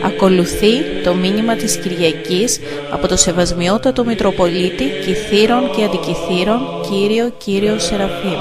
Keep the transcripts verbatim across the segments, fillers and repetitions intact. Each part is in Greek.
Ακολουθεί το μήνυμα της Κυριακής από το Σεβασμιότατο Μητροπολίτη Κυθύρων και Αντικυθύρων Κύριο Κύριο Σεραφείμ.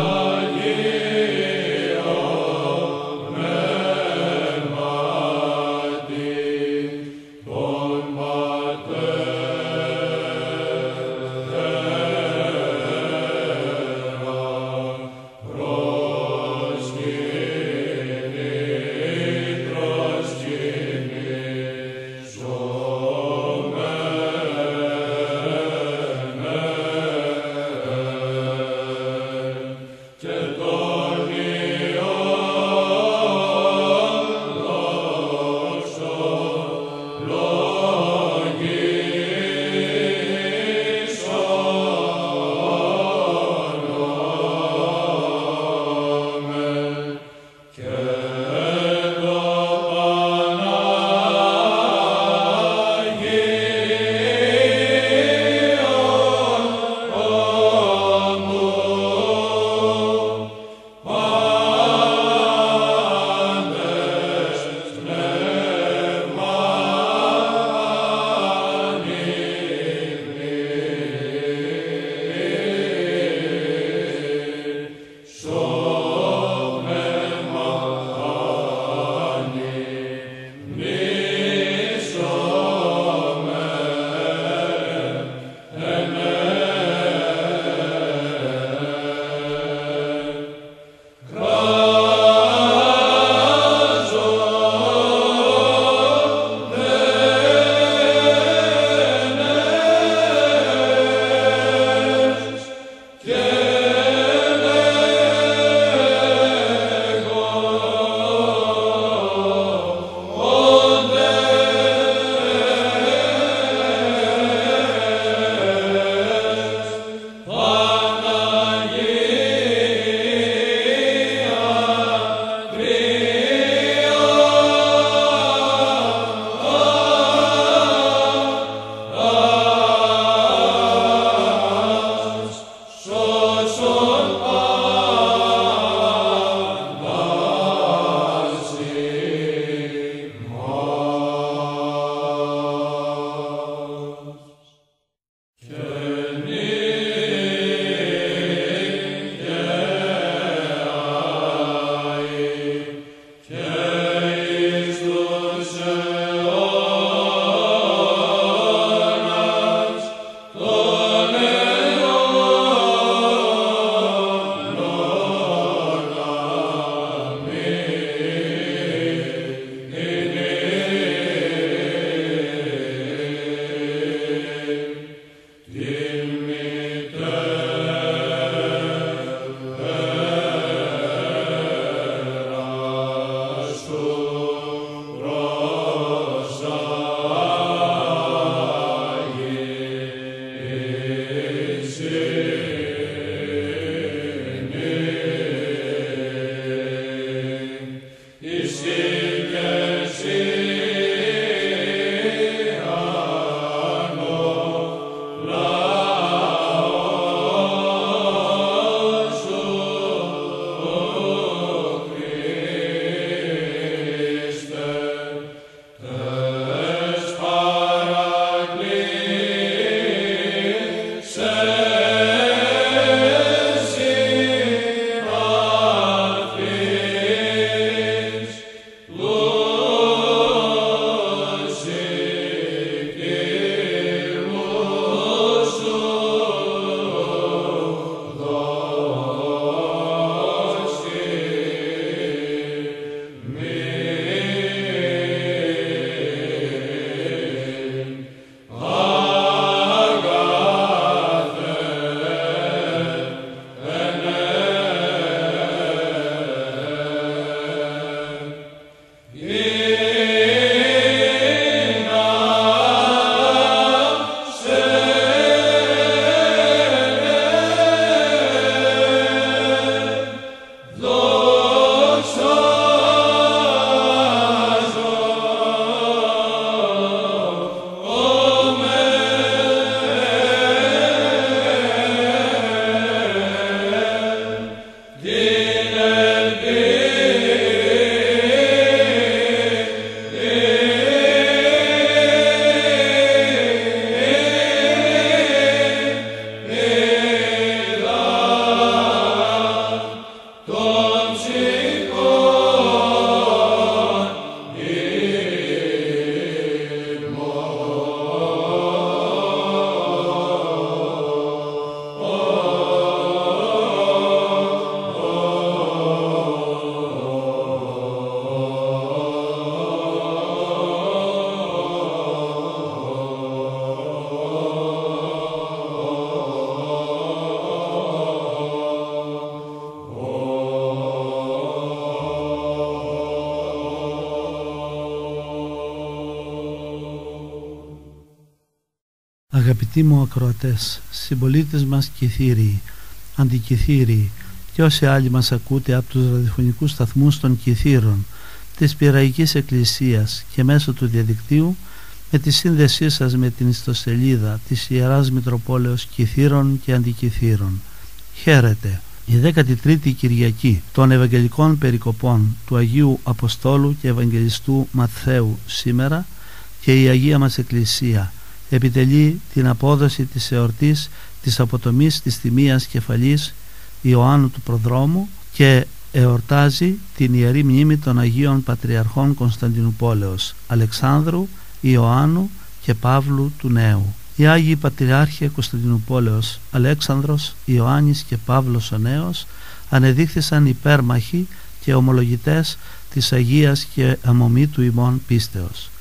Αγαπητοί μου ακροατές, συμπολίτες μας Κιθύριοι, αντικιθύριοι και όσοι άλλοι μας ακούτε από τους ραδιοφωνικούς σταθμούς των Κιθύρων, της Πειραϊκής Εκκλησίας και μέσω του διαδικτύου, με τη σύνδεσή σας με την ιστοσελίδα της Ιεράς Μητροπόλεως Κιθύρων και Αντικιθύρων. Χαίρετε! Η δέκατη τρίτη Κυριακή των Ευαγγελικών Περικοπών του Αγίου Αποστόλου και Ευαγγελιστού Ματθαίου σήμερα και η Αγία μας Εκκλησία επιτελεί την απόδοση της εορτής της αποτομής της Τιμίας Κεφαλής Ιωάννου του Προδρόμου και εορτάζει την Ιερή Μνήμη των Αγίων Πατριαρχών Κωνσταντινουπόλεως Αλεξάνδρου, Ιωάννου και Παύλου του Νέου. Οι Άγιοι Πατριάρχοι Κωνσταντινουπόλεως Αλέξανδρος, Ιωάννης και Παύλος ο Νέος ανεδείχθησαν υπέρμαχοι και ομολογητές της Αγίας και αμομήτου ημών πίστεως.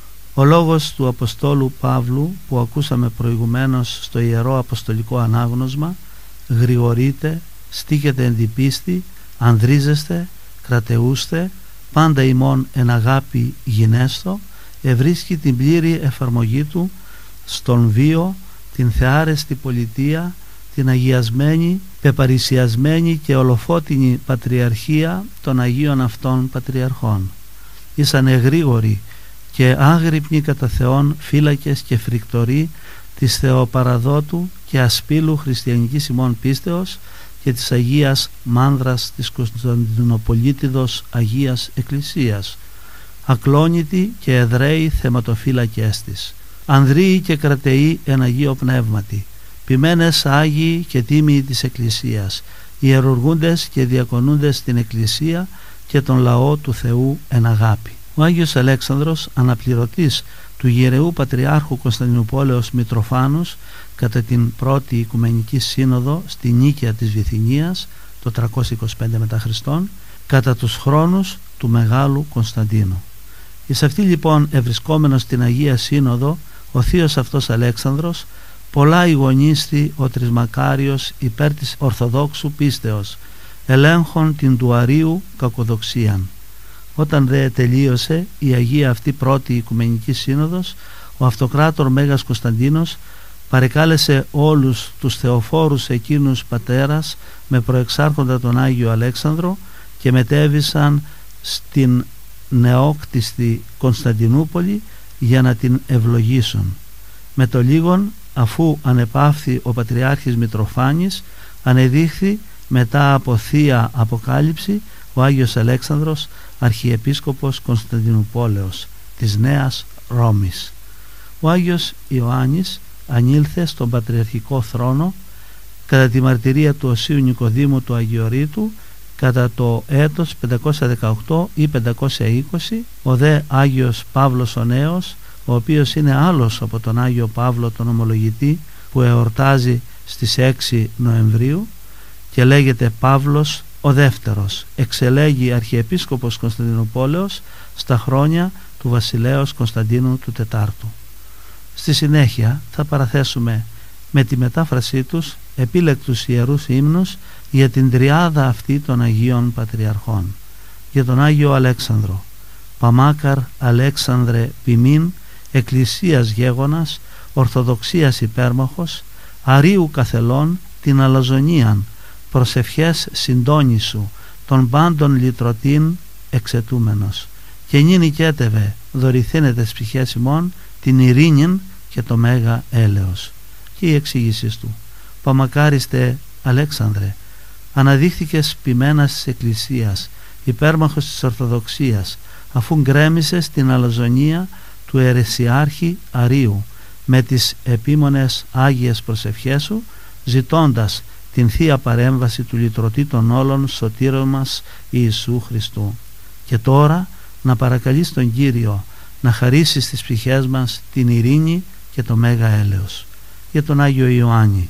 Ο λόγος του Αποστόλου Παύλου που ακούσαμε προηγουμένως στο Ιερό Αποστολικό Ανάγνωσμα «Γρηγορείτε, στήκετε εν τη πίστη, ανδρίζεστε, κρατεούστε, πάντα ημών εν αγάπη γινέστο», ευρίσκει την πλήρη εφαρμογή του στον βίο, την θεάρεστη πολιτεία, την αγιασμένη, πεπαρισιασμένη και ολοφώτινη πατριαρχία των Αγίων αυτών Πατριαρχών. Ήσαν εγρήγοροι και άγρυπνοι κατά Θεόν φύλακες και φρικτοροί της Θεοπαραδότου και ασπίλου χριστιανικής ημών πίστεως και της Αγίας Μάνδρας της Κωνσταντινοπολίτιδος Αγίας Εκκλησίας, ακλόνητοι και εδραίοι θεματοφύλακές της, ανδρείοι και κρατεοί εν Αγίο Πνεύματι, ποιμένες Άγιοι και τίμιοι της Εκκλησίας, ιερουργούντες και διακονούντες στην Εκκλησία και τον λαό του Θεού εν αγάπη. Ο Άγιος Αλέξανδρος, αναπληρωτής του Ιερεού Πατριάρχου Κωνσταντινουπόλεως Μητροφάνους κατά την πρώτη Οικουμενική Σύνοδο στη Νίκαια της Βυθινίας το τριακόσια είκοσι πέντε μετά Χριστόν, κατά τους χρόνους του Μεγάλου Κωνσταντίνου. Εις αυτή λοιπόν ευρισκόμενος στην Αγία Σύνοδο, ο θείος αυτός Αλέξανδρος πολλά ηγονίστη ο Τρισμακάριος υπέρ της Ορθοδόξου πίστεως, ελέγχων την του Αρείου κακοδοξίαν. Όταν δε τελείωσε η Αγία αυτή πρώτη Οικουμενική Σύνοδος, ο Αυτοκράτορ Μέγας Κωνσταντίνος παρεκάλεσε όλους τους θεοφόρους εκείνους πατέρας με προεξάρχοντα τον Άγιο Αλέξανδρο και μετέβησαν στην νεόκτιστη Κωνσταντινούπολη για να την ευλογήσουν. Με το λίγον, αφού ανεπαύθη ο Πατριάρχης Μητροφάνης, ανεδείχθη μετά από θεία αποκάλυψη ο Άγιος Αλέξανδρος Αρχιεπίσκοπος Κωνσταντινουπόλεως της Νέας Ρώμης. Ο Άγιος Ιωάννης ανήλθε στον πατριαρχικό θρόνο κατά τη μαρτυρία του Οσίου Νικοδήμου του Αγιορείτου κατά το έτος πεντακόσια δεκαοκτώ ή πεντακόσια είκοσι. Ο δε Άγιος Παύλος ο Νέος, ο οποίος είναι άλλος από τον Άγιο Παύλο τον Ομολογητή που εορτάζει στις έξι Νοεμβρίου και λέγεται Παύλος ο δεύτερος, εξελέγει Αρχιεπίσκοπος Κωνσταντινουπόλεως στα χρόνια του βασιλέως Κωνσταντίνου του Τετάρτου. Στη συνέχεια θα παραθέσουμε με τη μετάφρασή τους επίλεκτους ιερούς ύμνους για την τριάδα αυτή των Αγίων Πατριαρχών. Για τον Άγιο Αλέξανδρο: Παμάκαρ Αλέξανδρε ποιμήν, εκκλησίας γέγονας, ορθοδοξίας υπέρμαχος, αρείου καθελών την αλαζονίαν, προσευχές συντόνισου, των πάντων λυτρωτήν εξετούμενος. Και νυν οικέτευε, δωρηθήνετε στις ψυχές ημών την ειρήνην και το μέγα έλεος. Και η εξήγησή του: Παμακάριστε Αλέξανδρε, αναδείχθηκες ποιμένας της Εκκλησίας, υπέρμαχος της Ορθοδοξίας, αφού γκρέμισες την αλαζονία του αιρεσιάρχη Αρείου με τις επίμονες άγιες προσευχές σου, ζητώντας την Θεία Παρέμβαση του Λυτρωτή των όλων σωτήρων μας Ιησού Χριστού. Και τώρα να παρακαλείς τον Κύριο να χαρίσει στις ψυχές μας την ειρήνη και το μέγα έλεος. Για τον Άγιο Ιωάννη: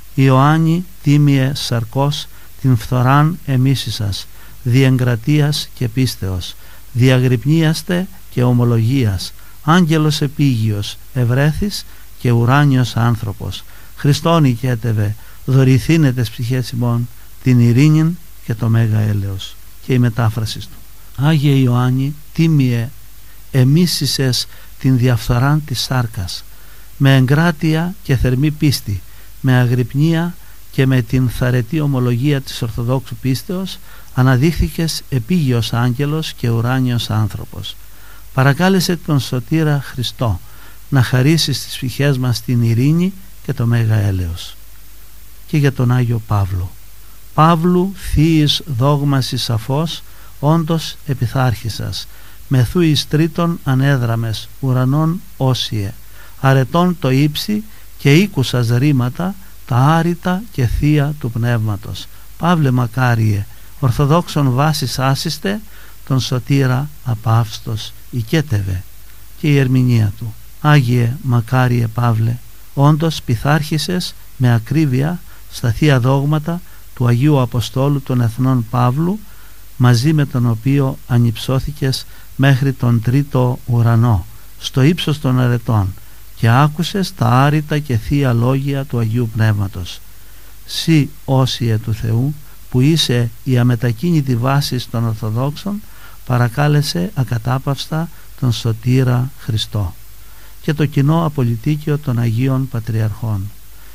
Ιωάννη τίμιε σαρκός την φθοράν εμίσησας, διεγκρατείας και πίστεως, διαγρυπνίαστε και ομολογίας, άγγελος επίγειος, ευρέθης και ουράνιος άνθρωπος, Χριστόν οικέτευε, δωρηθήνετε στις ψυχές ημών την ειρήνην και το μέγα έλεος. Και η μετάφραση του: Άγιε Ιωάννη τίμιε εμίσησες την διαφθοράν της σάρκας, Με εγκράτεια και θερμή πίστη, με αγρυπνία και με την θαρετή ομολογία της Ορθοδόξου πίστεως αναδείχθηκες επίγειος άγγελος και ουράνιος άνθρωπος. Παρακάλεσε τον Σωτήρα Χριστό να χαρίσει στις ψυχές μας την ειρήνη και το μέγα έλεος. Και για τον Άγιο Παύλο. Παύλου θείης δόγμαση σαφώς, όντως επιθάρχησας, μεθού εις τρίτον ανέδραμες, ουρανών όσιε, αρετών το ύψη και οίκουσας ρήματα, τα άρρητα και θεία του πνεύματος. Παύλε μακάριε, ορθοδόξον βάσης άσιστε, τον Σωτήρα απαύστος οικέτευε. Και η ερμηνεία του. Άγιε μακάριε Παύλε, όντως πειθάρχησες με ακρίβεια στα θεία δόγματα του Αγίου Αποστόλου των Εθνών Παύλου, μαζί με τον οποίο ανυψώθηκες μέχρι τον τρίτο ουρανό, στο ύψος των αρετών, και άκουσες τα άρρητα και θεία λόγια του Αγίου Πνεύματος. Συ όσιε του Θεού, που είσαι η αμετακίνητη βάση των Ορθοδόξων, παρακάλεσε ακατάπαυστα τον Σωτήρα Χριστό. Και το κοινό απολυτίκιο των Αγίων Πατριαρχών.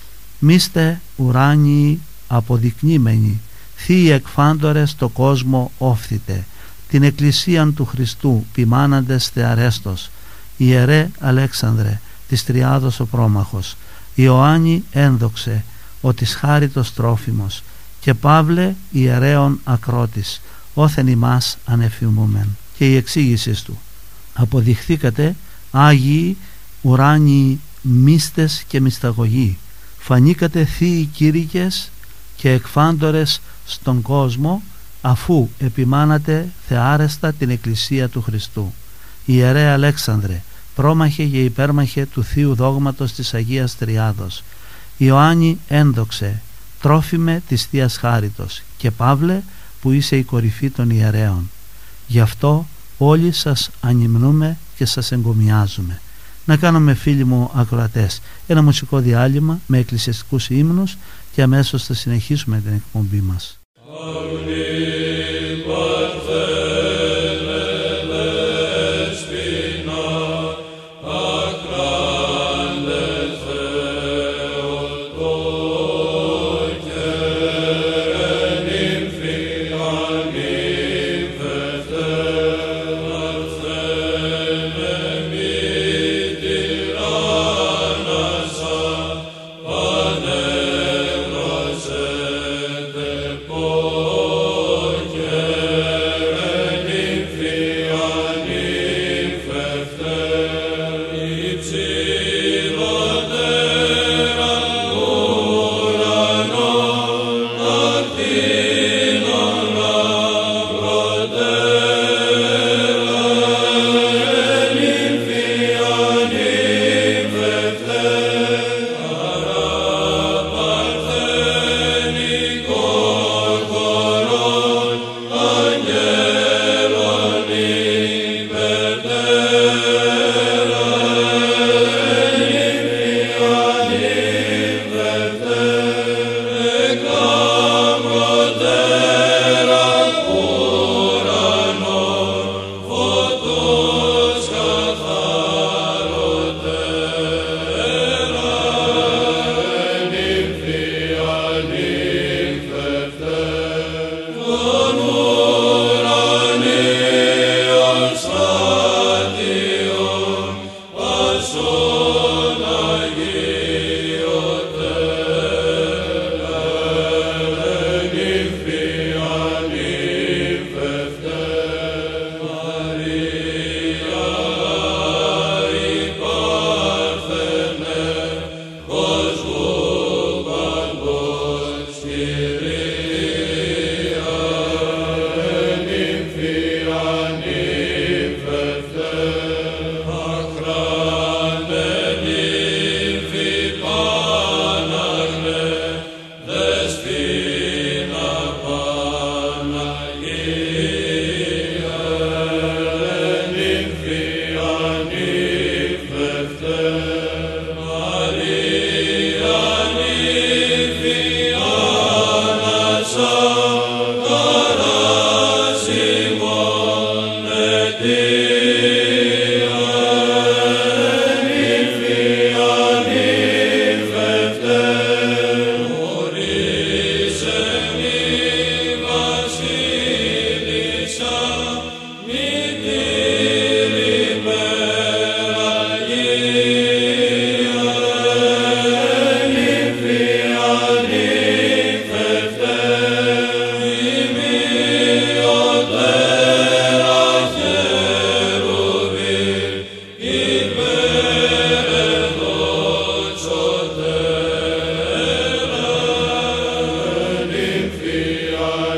Μίστε ουράνιοι αποδεικνύμενοι, θείοι εκφάντορες το κόσμο όφθητε, την Εκκλησίαν του Χριστού ποιμάναντες θεαρέστος, Ιερέ Αλέξανδρε, της Τριάδος ο πρόμαχος, Ιωάννη ένδοξε, ο της χάριτος τρόφιμος, και Παύλε ιερέων ακρότης, όθεν ημάς ανεφημούμεν. Και η εξήγηση του. Αποδειχθήκατε Άγιοι ουράνιοι μίστες και μυσταγωγοί, φανήκατε θείοι κήρυκες και εκφάντορες στον κόσμο, αφού επιμάνατε θεάρεστα την Εκκλησία του Χριστού. Ιερέ Αλέξανδρε, πρόμαχε και υπέρμαχε του Θείου Δόγματος της Αγίας Τριάδος, Ιωάννη ένδοξε, τρόφιμε της Θείας Χάριτος, και Παύλε που είσαι η κορυφή των ιερέων. Γι' αυτό όλοι σας ανυμνούμε και σας εγκομιάζουμε. Να κάνουμε, φίλοι μου ακροατές, ένα μουσικό διάλειμμα με εκκλησιαστικούς ύμνους και αμέσως θα συνεχίσουμε την εκπομπή μας. Oh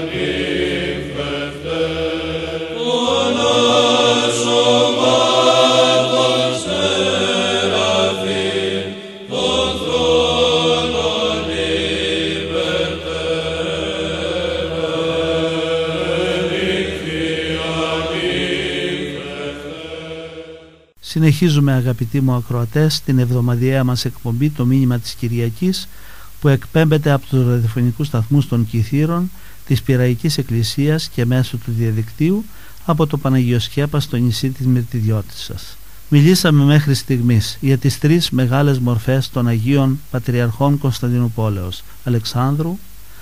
Συνεχίζουμε, αγαπητοί μου ακροατές, την εβδομαδιαία μας εκπομπή «Το μήνυμα της Κυριακής», που εκπέμπεται από τους ραδιοφωνικούς σταθμούς των Κιθήρων, της Πειραϊκής Εκκλησίας και μέσω του διαδικτύου από το Παναγιοσχέπα στο νησί της Μυρτιδιώτισσας. Μιλήσαμε μέχρι στιγμής για τις τρεις μεγάλες μορφές των Αγίων Πατριαρχών Κωνσταντινουπόλεως, Αλεξάνδρου,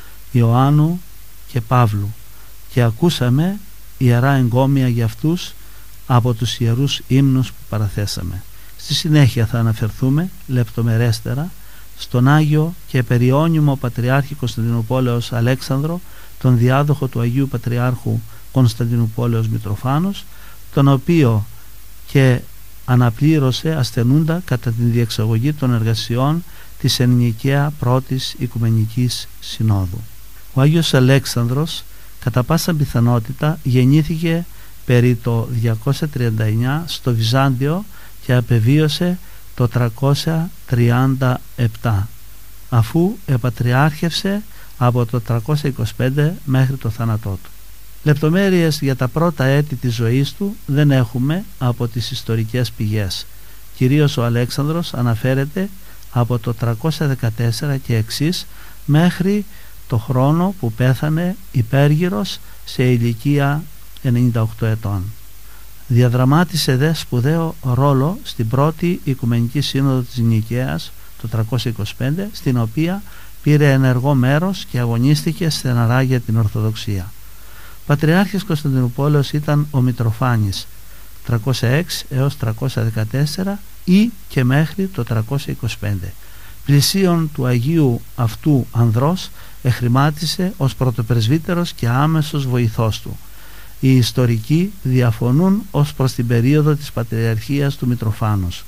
Ιωάννου και Παύλου, και ακούσαμε ιερά εγκόμια για αυτούς από τους ιερούς ύμνους που παραθέσαμε. Στη συνέχεια θα αναφερθούμε λεπτομερέστερα στον Άγιο και περιώνυμο Πατριάρχη Κωνσταντινουπόλεως Αλέξανδρο, τον διάδοχο του Αγίου Πατριάρχου Κωνσταντινουπόλεως Μητροφάνος, τον οποίο και αναπλήρωσε ασθενούντα κατά την διεξαγωγή των εργασιών της εννικαία πρώτης Οικουμενικής Συνόδου. Ο Άγιος Αλέξανδρος κατά πάσα πιθανότητα γεννήθηκε περί το διακόσια τριάντα εννιά στο Βυζάντιο και απεβίωσε το τριακόσια τριάντα επτά, αφού επατριάρχευσε από το τριακόσια είκοσι πέντε μέχρι το θάνατό του. Λεπτομέρειες για τα πρώτα έτη της ζωής του δεν έχουμε από τις ιστορικές πηγές. Κυρίως ο Αλέξανδρος αναφέρεται από το τριακόσια δεκατέσσερα και εξής μέχρι το χρόνο που πέθανε υπέργυρος σε ηλικία ενενήντα οκτώ ετών. Διαδραμάτισε δε σπουδαίο ρόλο στην πρώτη Οικουμενική Σύνοδο της Νικαίας το τριακόσια είκοσι πέντε, στην οποία πήρε ενεργό μέρος και αγωνίστηκε στεναρά για την Ορθοδοξία. Πατριάρχης Κωνσταντινουπόλεως ήταν ο Μητροφάνης τριακόσια έξι έως τριακόσια δεκατέσσερα ή και μέχρι το τριακόσια είκοσι πέντε. Πλησίον του Αγίου αυτού ανδρός εχρημάτισε ως πρωτοπρεσβύτερος και άμεσος βοηθός του. Οι ιστορικοί διαφωνούν ως προς την περίοδο της πατριαρχίας του Μητροφάνους,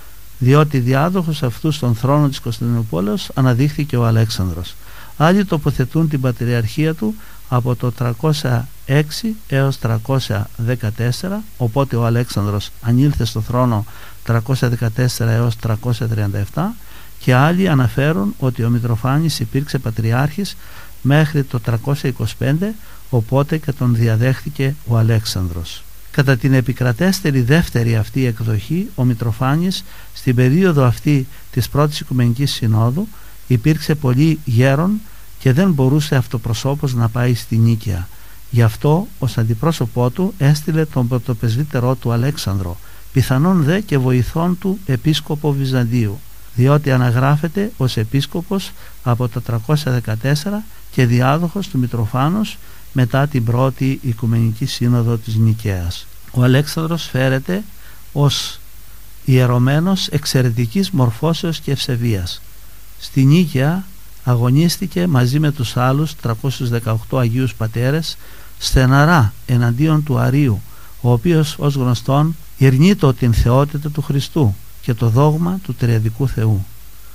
διότι διάδοχος αυτού στον θρόνο της Κωνσταντινουπόλεως αναδείχθηκε ο Αλέξανδρος. Άλλοι τοποθετούν την πατριαρχία του από το τριακόσια έξι έως τριακόσια δεκατέσσερα, οπότε ο Αλέξανδρος ανήλθε στο θρόνο τριακόσια δεκατέσσερα έως τριακόσια τριάντα επτά, και άλλοι αναφέρουν ότι ο Μητροφάνης υπήρξε πατριάρχης μέχρι το τριακόσια είκοσι πέντε, οπότε και τον διαδέχθηκε ο Αλέξανδρος. Κατά την επικρατέστερη δεύτερη αυτή εκδοχή, ο Μητροφάνης στην περίοδο αυτή της πρώτης Οικουμενικής Συνόδου υπήρξε πολύ γέρον και δεν μπορούσε αυτοπροσώπως να πάει στη Νίκαια. Γι' αυτό ως αντιπρόσωπό του έστειλε τον πρωτοπρεσβύτερό του Αλέξανδρο, πιθανόν δε και βοηθόν του επίσκοπο Βυζαντίου, διότι αναγράφεται ως επίσκοπος από το τριακόσια δεκατέσσερα και διάδοχος του Μητροφάνους μετά την πρώτη Οικουμενική Σύνοδο της Νικαίας. Ο Αλέξανδρος φέρεται ως ιερωμένος εξαιρετικής μορφώσεως και ευσεβίας. Στη Νίκαια αγωνίστηκε μαζί με τους άλλους τριακόσιους δεκαοκτώ Αγίους Πατέρες στεναρά εναντίον του Αρείου, ο οποίος ως γνωστόν ειρνείτο την θεότητα του Χριστού και το δόγμα του τριαδικού Θεού.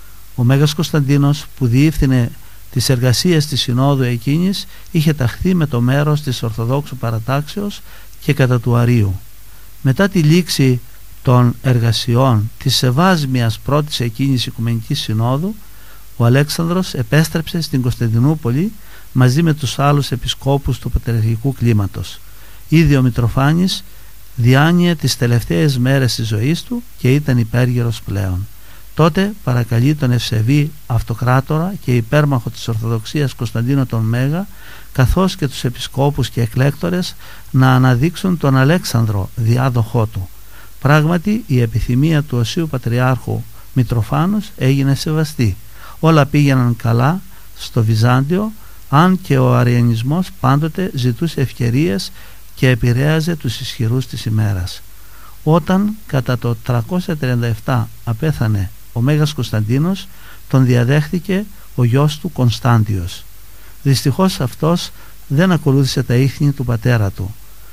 Ο Μέγας Κωνσταντίνος, που διεύθυνε τις εργασίες της Συνόδου εκείνης, είχε ταχθεί με το μέρος της Ορθοδόξου Παρατάξεως και κατά του Αρείου. Μετά τη λήξη των εργασιών της σεβάσμιας πρώτης εκείνης Οικουμενικής Συνόδου, ο Αλέξανδρος επέστρεψε στην Κωνσταντινούπολη μαζί με τους άλλους επισκόπους του πατριαρχικού κλίματος. Ήδη ο Μητροφάνης διάνυε τις τελευταίες μέρες της ζωής του και ήταν υπέργυρος πλέον. Τότε παρακαλεί τον ευσεβή αυτοκράτορα και υπέρμαχο της Ορθοδοξίας Κωνσταντίνο τον Μέγα, καθώς και τους επισκόπους και εκλέκτορες, να αναδείξουν τον Αλέξανδρο διάδοχό του. Πράγματι η επιθυμία του Οσίου Πατριάρχου Μητροφάνους έγινε σεβαστή. Όλα πήγαιναν καλά στο Βυζάντιο, αν και ο αριανισμός πάντοτε ζητούσε ευκαιρίες και επηρέαζε τους ισχυρούς της ημέρας. Όταν κατά το τριακόσια τριάντα επτά απέθανε ο Μέγας Κωνσταντίνος, τον διαδέχθηκε ο γιος του Κωνστάντιος. Δυστυχώς αυτός δεν ακολούθησε τα ίχνη του πατέρα του.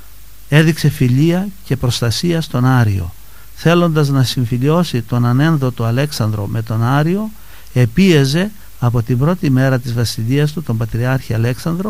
Έδειξε φιλία και προστασία στον Άριο. Θέλοντας να συμφιλιώσει τον ανένδοτο Αλέξανδρο με τον Άριο, επίεζε από την πρώτη μέρα της βασιλείας του τον Πατριάρχη Αλέξανδρο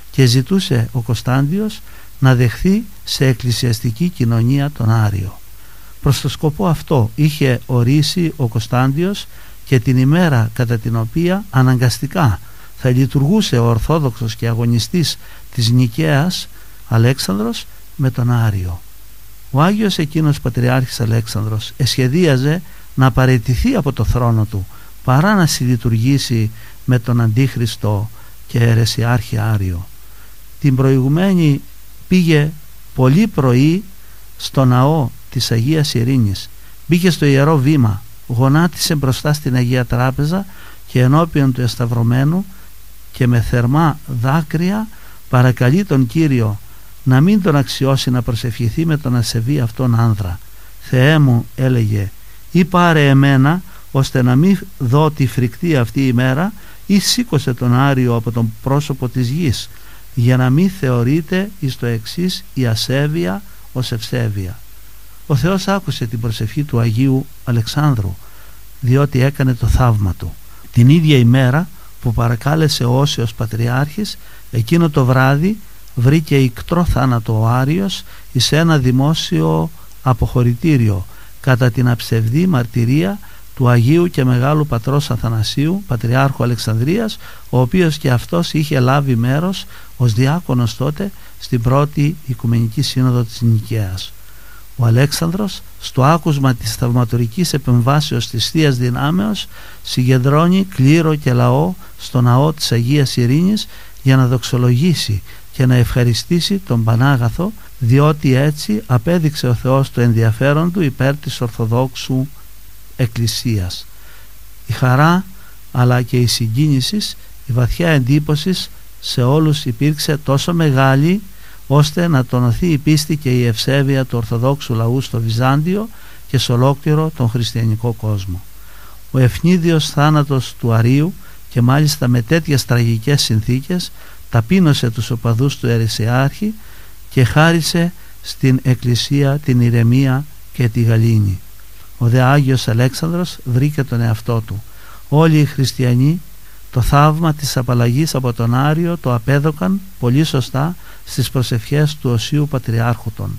και ζητούσε ο Κωνσταντιος να δεχθεί σε εκκλησιαστική κοινωνία τον Άριο. Προς το σκοπό αυτό είχε ορίσει ο Κωνσταντιος και την ημέρα κατά την οποία αναγκαστικά θα λειτουργούσε ο Ορθόδοξος και αγωνιστής της Νικαίας Αλέξανδρος με τον Άριο. Ο Άγιος εκείνος Πατριάρχης Αλέξανδρος εσχεδίαζε να παραιτηθεί από το θρόνο του παρά να συλλειτουργήσει με τον Αντίχριστο και αιρεσιάρχη Άριο. Την προηγουμένη πήγε πολύ πρωί στο ναό της Αγίας Ειρήνης, μπήκε στο Ιερό Βήμα, γονάτισε μπροστά στην Αγία Τράπεζα και ενώπιον του εσταυρωμένου και με θερμά δάκρυα παρακαλεί τον Κύριο να μην τον αξιώσει να προσευχηθεί με τον ασεβή αυτόν άνδρα. «Θεέ μου», έλεγε, «ή πάρε εμένα ώστε να μην δω τη φρικτή αυτή η μέρα, ή σήκωσε τον Άριο από τον πρόσωπο της γης, για να μην θεωρείται εις το εξής η ασέβεια ως ευσέβεια». Ο Θεός άκουσε την προσευχή του Αγίου Αλεξάνδρου, διότι έκανε το θαύμα του. Την ίδια ημέρα που παρακάλεσε ο Όσιος Πατριάρχης, εκείνο το βράδυ βρήκε ικτρό θάνατο ο Άριος εις ένα δημόσιο αποχωρητήριο κατά την αψευδή μαρτυρία του Αγίου και Μεγάλου Πατρός Αθανασίου, Πατριάρχου Αλεξανδρίας, ο οποίος και αυτός είχε λάβει μέρος ως διάκονος τότε στην πρώτη Οικουμενική Σύνοδο της Νικαίας. Ο Αλέξανδρος, στο άκουσμα της θαυματουργικής επεμβάσεως της Θείας Δυνάμεως, συγκεντρώνει κλήρο και λαό στο ναό της Αγίας Ειρήνης για να δοξολογήσει και να ευχαριστήσει τον Πανάγαθο, διότι έτσι απέδειξε ο Θεός το ενδιαφέρον του υπέρ της Ορθοδόξου Εκκλησίας. Η χαρά αλλά και η συγκίνηση, η βαθιά εντύπωση σε όλους υπήρξε τόσο μεγάλη ώστε να τονωθεί η πίστη και η ευσέβεια του Ορθοδόξου λαού στο Βυζάντιο και σε ολόκληρο τον χριστιανικό κόσμο. Ο ευνίδιος θάνατος του Αρίου, και μάλιστα με τέτοιες τραγικές συνθήκες, ταπείνωσε τους οπαδούς του αιρεσιάρχη και χάρισε στην Εκκλησία την ηρεμία και τη γαλήνη. Ο δε Άγιος Αλέξανδρος βρήκε τον εαυτό του. Όλοι οι χριστιανοί το θαύμα της απαλλαγής από τον Άριο το απέδωκαν πολύ σωστά στις προσευχές του Οσίου Πατριάρχου των.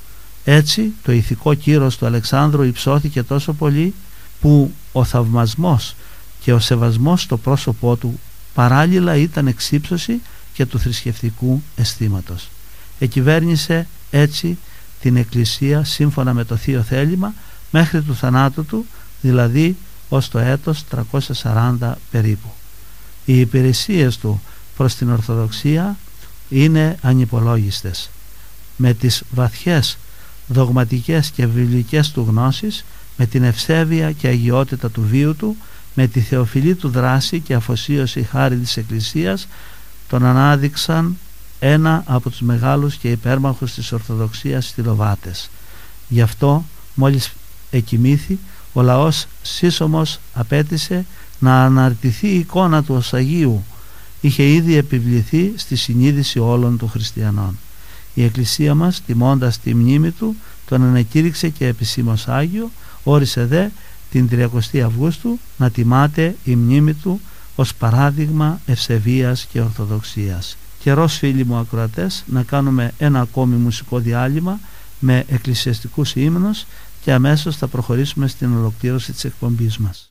Έτσι το ηθικό κύρος του Αλεξάνδρου υψώθηκε τόσο πολύ που ο θαυμασμός και ο σεβασμός στο πρόσωπό του παράλληλα ήταν εξύψωση και του θρησκευτικού αισθήματος. Εκυβέρνησε έτσι την Εκκλησία σύμφωνα με το Θείο Θέλημα μέχρι του θανάτου του, δηλαδή ως το έτος τριακόσια σαράντα περίπου. Οι υπηρεσίες του προς την Ορθοδοξία είναι ανυπολόγιστες. Με τις βαθιές δογματικές και βιβλικές του γνώσεις, με την ευσέβεια και αγιότητα του βίου του, με τη θεοφιλή του δράση και αφοσίωση χάρη της Εκκλησίας, τον ανάδειξαν ένα από τους μεγάλους και υπέρμαχους της Ορθοδοξίας στυλοβάτες. Γι' αυτό μόλις εκοιμήθη, ο λαός σύσσωμος απέτησε να αναρτηθεί η εικόνα του ως Αγίου. Είχε ήδη επιβληθεί στη συνείδηση όλων των χριστιανών. Η Εκκλησία μας, τιμώντας τη μνήμη του, τον ανακήρυξε και επισήμως Άγιο, όρισε δε την τριακοστή Αυγούστου να τιμάται η μνήμη του ως παράδειγμα ευσεβίας και ορθοδοξίας. Καιρός, φίλοι μου ακροατές, να κάνουμε ένα ακόμη μουσικό διάλειμμα με εκκλησιαστικούς ύμνους και αμέσως θα προχωρήσουμε στην ολοκλήρωση της εκπομπής μας.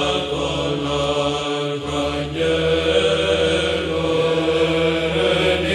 Yeah.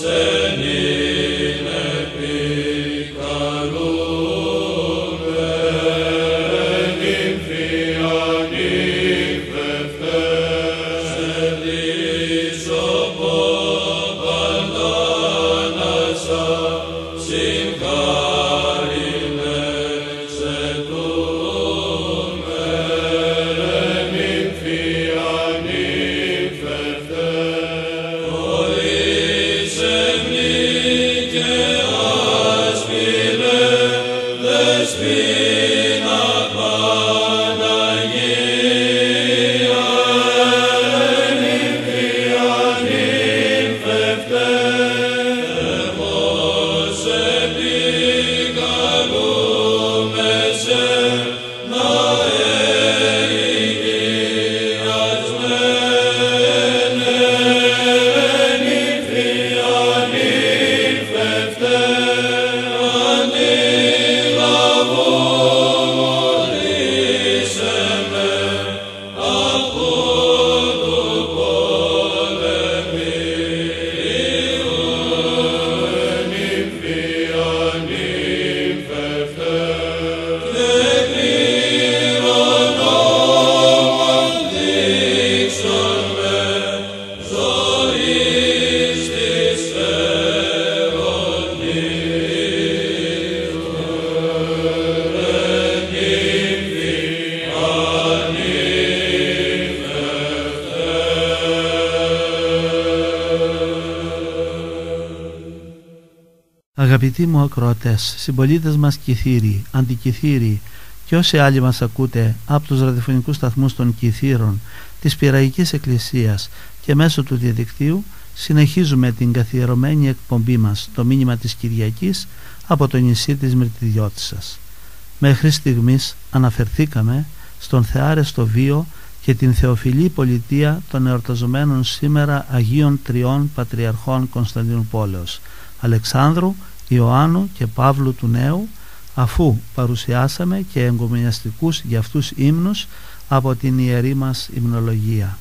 Αγαπητοί μου ακροατές, συμπολίτες μας Κιθύριοι, αντικιθύριοι και όσοι άλλοι μας ακούτε από τους ραδιοφωνικούς σταθμούς των Κιθύρων της Πειραϊκής Εκκλησίας και μέσω του διαδικτύου, συνεχίζουμε την καθιερωμένη εκπομπή μας, το μήνυμα της Κυριακής, από το νησί της Μυρτιδιώτισσας. Μέχρι στιγμής αναφερθήκαμε στον θεάρεστο βίο και την θεοφιλή πολιτεία των εορταζομένων σήμερα Αγίων Τριών Πατριαρχών Κωνσταντινούπολεως, Αλεξάνδρου, Ιωάννου και Παύλου του Νέου, αφού παρουσιάσαμε και εγκομιαστικούς για αυτούς ύμνους από την ιερή μας υμνολογία.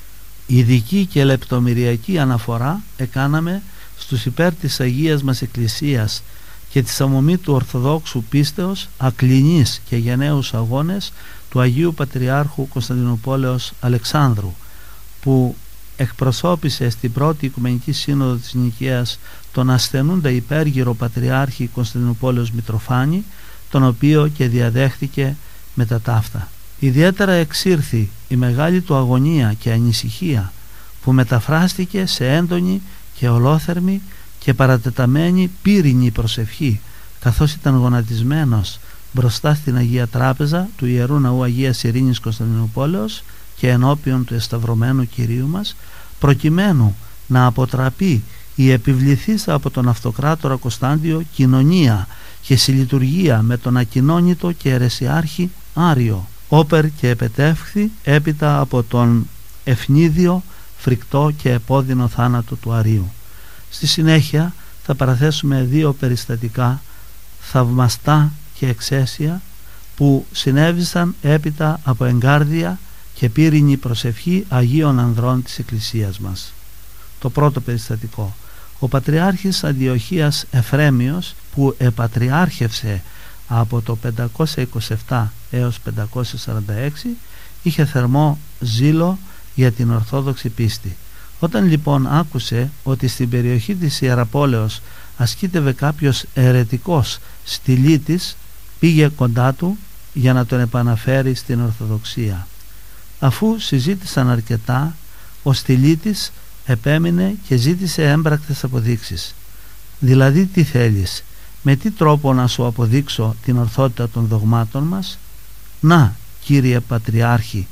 Ειδική και λεπτομεριακή αναφορά εκάναμε στους υπέρ της Αγίας μας Εκκλησίας και της αμομή του Ορθοδόξου πίστεως ακλινείς και γενναίους αγώνες του Αγίου Πατριάρχου Κωνσταντινούπολεως Αλεξάνδρου, που εκπροσώπησε στην πρώτη Οικουμενική Σύνοδο της Νικαίας τον ασθενούντα υπέργυρο Πατριάρχη Κωνσταντινούπολεως Μητροφάνη, τον οποίο και διαδέχτηκε μετά ταύτα. Ιδιαίτερα εξήρθη η μεγάλη του αγωνία και ανησυχία, που μεταφράστηκε σε έντονη και ολόθερμη και παρατεταμένη πύρινη προσευχή, καθώς ήταν γονατισμένος μπροστά στην Αγία Τράπεζα του Ιερού Ναού Αγίας Ειρήνης Κωνσταντινούπολεως και ενώπιον του εσταυρωμένου Κυρίου μας, προκειμένου να αποτραπεί η επιβληθής από τον Αυτοκράτορα Κωνσταντιο κοινωνία και συλλειτουργία με τον ακοινώνητο και αιρεσιάρχη Άριο, όπερ και επετεύχθη έπειτα από τον ευνίδιο, φρικτό και επώδυνο θάνατο του Αρίου. Στη συνέχεια θα παραθέσουμε δύο περιστατικά θαυμαστά και εξαίσια που συνέβησαν έπειτα από εγκάρδια και πύρινη προσευχή Αγίων Ανδρών της Εκκλησίας μας. Το πρώτο περιστατικό: ο Πατριάρχης Αντιοχίας Εφρέμιος, που επατριάρχευσε από το πεντακόσια είκοσι επτά έως πεντακόσια σαράντα έξι, είχε θερμό ζήλο για την Ορθόδοξη πίστη. Όταν λοιπόν άκουσε ότι στην περιοχή της Ιεραπόλεως ασκήτευε κάποιος αιρετικός στυλίτης, πήγε κοντά του για να τον επαναφέρει στην Ορθοδοξία. Αφού συζήτησαν αρκετά, ο στυλίτης επέμεινε και ζήτησε έμπρακτες αποδείξεις. Δηλαδή, τι θέλεις, με τι τρόπο να σου αποδείξω την ορθότητα των δογμάτων μας? Να, κύριε Πατριάρχη,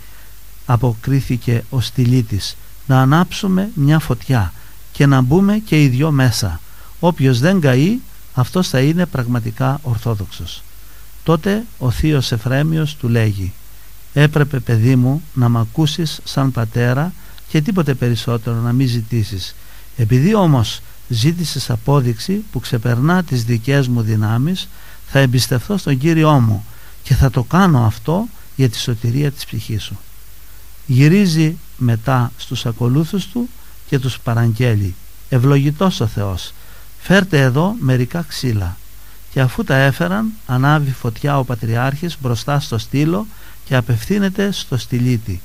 αποκρίθηκε ο στυλίτης, να ανάψουμε μια φωτιά και να μπούμε και οι δυο μέσα. Όποιος δεν καεί, αυτός θα είναι πραγματικά ορθόδοξος. Τότε ο θείος Εφρέμιος του λέγει: έπρεπε, παιδί μου, να μ' ακούσεις σαν πατέρα και τίποτε περισσότερο να μην ζητήσεις. Επειδή όμως ζήτησες απόδειξη που ξεπερνά τις δικές μου δυνάμεις, θα εμπιστευτώ στον Κύριό μου και θα το κάνω αυτό για τη σωτηρία της ψυχής σου. Γυρίζει μετά στους ακολούθους του και τους παραγγέλει: «Ευλογητός ο Θεός, φέρτε εδώ μερικά ξύλα». Και αφού τα έφεραν, ανάβει φωτιά ο Πατριάρχης μπροστά στο στήλο και απευθύνεται στο στυλίτη.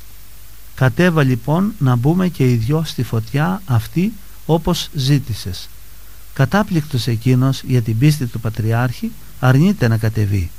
«Κατέβα λοιπόν να μπούμε και οι δυο στη φωτιά αυτή όπως ζήτησες». Κατάπληκτος εκείνος για την πίστη του Πατριάρχη αρνείται να κατεβεί.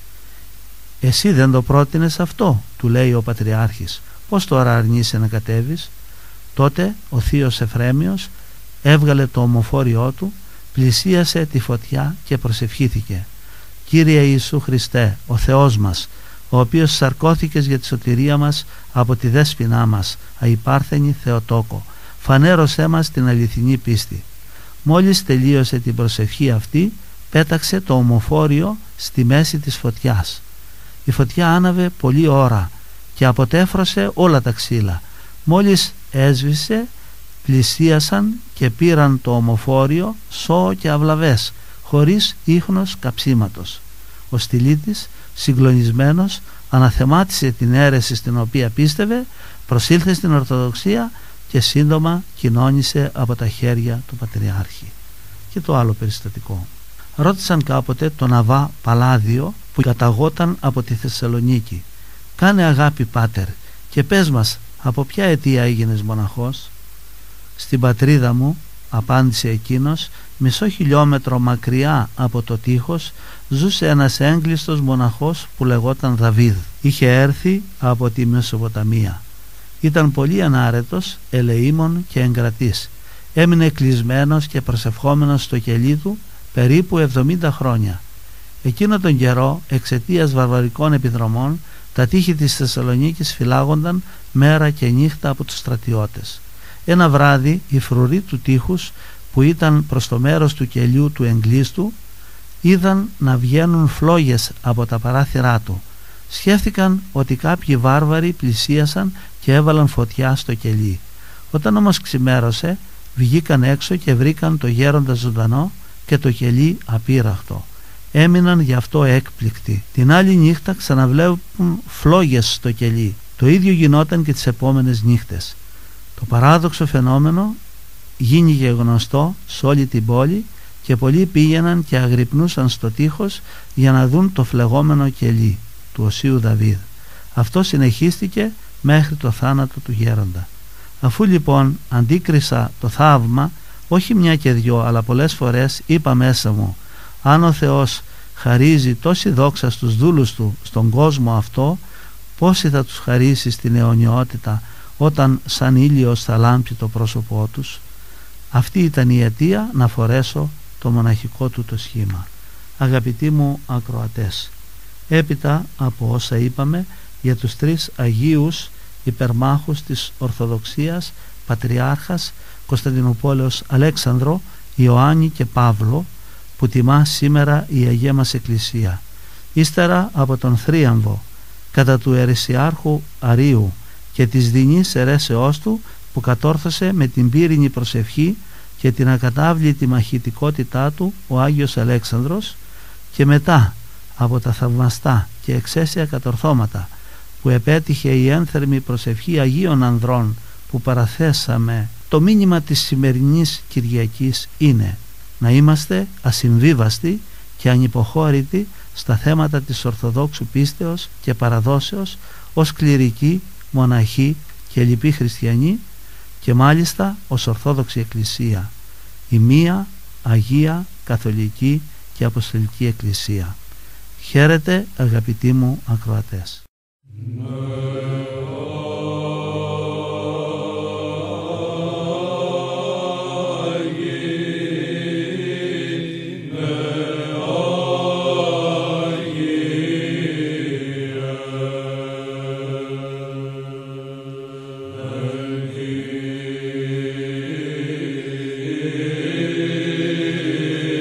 «Εσύ δεν το πρότεινες αυτό», του λέει ο Πατριάρχης, «πώς τώρα αρνείσαι να κατέβεις?» Τότε ο θείος Εφρέμιος έβγαλε το ομοφόριό του, πλησίασε τη φωτιά και προσευχήθηκε. «Κύριε Ιησού Χριστέ, ο Θεός μας, ο οποίος σαρκώθηκες για τη σωτηρία μας από τη δέσποινά μας, αϊπάρθενη Θεοτόκο, φανέρωσέ μας την αληθινή πίστη». Μόλις τελείωσε την προσευχή αυτή, πέταξε το ομοφόριο στη μέση της φωτιάς. Η φωτιά άναβε πολλή ώρα και αποτέφρωσε όλα τα ξύλα. Μόλις έσβησε, πλησίασαν και πήραν το ομοφόριο σώο και αυλαβές, χωρίς ίχνος καψίματος. Ο στυλίτης, συγκλονισμένος, αναθεμάτισε την αίρεση στην οποία πίστευε, προσήλθε στην Ορθοδοξία και σύντομα κοινώνησε από τα χέρια του Πατριάρχη. Και το άλλο περιστατικό. Ρώτησαν κάποτε τον Αβά Παλάδιο, που καταγόταν από τη Θεσσαλονίκη: «Κάνε αγάπη, πάτερ, και πες μας, από ποια αιτία έγινες μοναχός?» «Στην πατρίδα μου», απάντησε εκείνος, «μισό χιλιόμετρο μακριά από το τείχος ζούσε ένας έγκλειστος μοναχός που λεγόταν Δαβίδ. Είχε έρθει από τη Μεσοποταμία. Ήταν πολύ ανάρετος, ελεήμων και εγκρατής. Έμεινε κλεισμένος και προσευχόμενος στο κελί του περίπου εβδομήντα χρόνια. Εκείνο τον καιρό, εξαιτίας βαρβαρικών επιδρομών, τα τείχη της Θεσσαλονίκης φυλάγονταν μέρα και νύχτα από τους στρατιώτες. Ένα βράδυ οι φρουροί του τείχους, που ήταν προς το μέρος του κελιού του εγκλείστου, είδαν να βγαίνουν φλόγες από τα παράθυρά του. Σκέφτηκαν ότι κάποιοι βάρβαροι πλησίασαν και έβαλαν φωτιά στο κελί. Όταν όμως ξημέρωσε, βγήκαν έξω και βρήκαν το γέροντα ζωντανό και το κελί απείραχτο. Έμειναν γι' αυτό έκπληκτοι. Την άλλη νύχτα ξαναβλέπουν φλόγες στο κελί. Το ίδιο γινόταν και τις επόμενες νύχτες. Το παράδοξο φαινόμενο γίνηκε γνωστό σε όλη την πόλη και πολλοί πήγαιναν και αγρυπνούσαν στο τείχος για να δουν το φλεγόμενο κελί του Οσίου Δαβίδ. Αυτό συνεχίστηκε μέχρι το θάνατο του γέροντα. Αφού λοιπόν αντίκρισα το θαύμα, όχι μια και δυο αλλά πολλές φορές, είπα μέσα μου: αν ο Θεός χαρίζει τόση δόξα στους δούλους του στον κόσμο αυτό, πόσοι θα τους χαρίσει στην αιωνιότητα όταν σαν ήλιος θα λάμπει το πρόσωπό τους? Αυτή ήταν η αιτία να φορέσω το μοναχικό του το σχήμα. Αγαπητοί μου ακροατές, έπειτα από όσα είπαμε για τους τρεις Αγίους υπερμάχους της Ορθοδοξίας, Πατριάρχας Κωνσταντινούπολεως Αλέξανδρο, Ιωάννη και Παύλο, που τιμά σήμερα η Αγία μας Εκκλησία, ύστερα από τον θρίαμβο κατά του αιρεσιάρχου Αρίου και της δεινής αιρέσεώς του που κατόρθωσε με την πύρινη προσευχή και την ακατάβλητη μαχητικότητά του ο Άγιος Αλέξανδρος, και μετά από τα θαυμαστά και εξαίσια κατορθώματα που επέτυχε η ένθερμη προσευχή Αγίων Ανδρών που παραθέσαμε, το μήνυμα της σημερινής Κυριακής είναι να είμαστε ασυμβίβαστοι και ανυποχώρητοι στα θέματα της Ορθοδόξου πίστεως και παραδόσεως ως κληρικοί, μοναχοί και λοιποί χριστιανοί, και μάλιστα ως Ορθόδοξη Εκκλησία, η μία Αγία, Καθολική και Αποστολική Εκκλησία. Χαίρετε αγαπητοί μου ακροατές.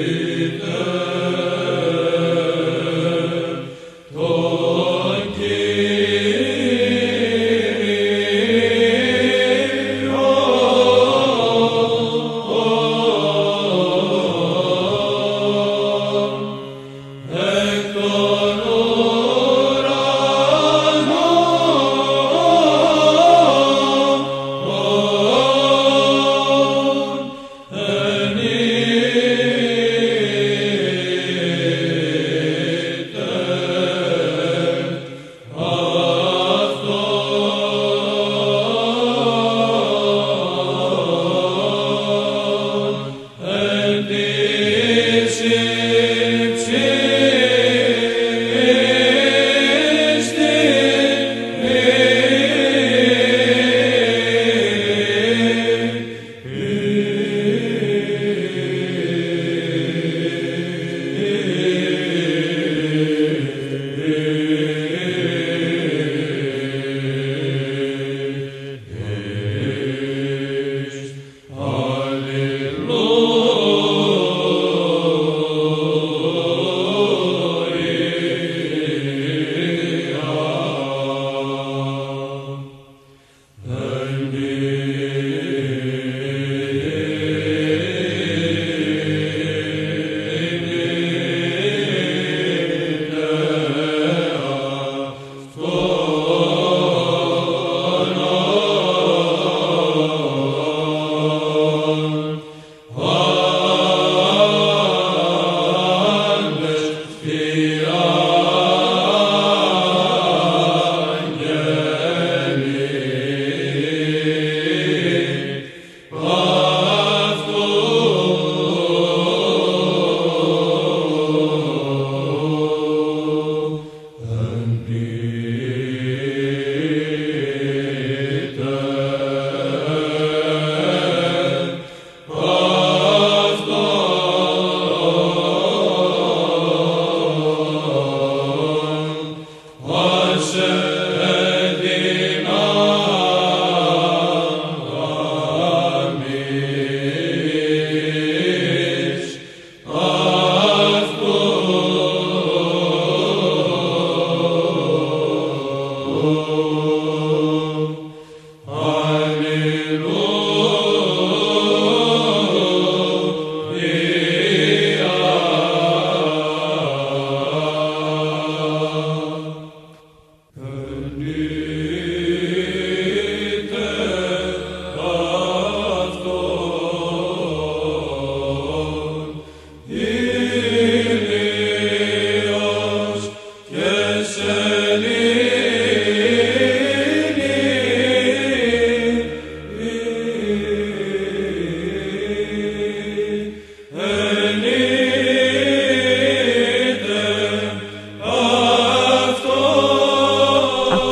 Okay.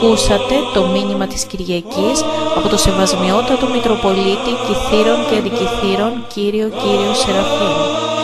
Ακούσατε το μήνυμα της Κυριακής από το Σεβασμιότατο Μητροπολίτη Κυθύρων και Αντικυθύρων Κύριο Κύριο Σεραφείμ.